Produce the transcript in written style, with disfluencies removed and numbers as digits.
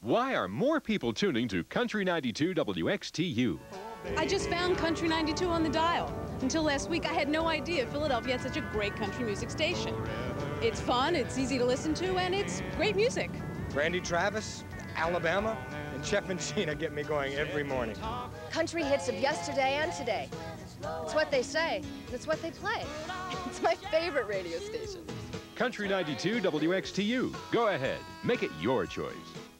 Why are more people tuning to Country 92 WXTU? I just found Country 92 on the dial. Until last week, I had no idea Philadelphia had such a great country music station. It's fun, it's easy to listen to, and it's great music. Randy Travis, Alabama, and Chef and Sheena get me going every morning. Country hits of yesterday and today. It's what they say, and it's what they play. It's my favorite radio station. Country 92 WXTU. Go ahead, make it your choice.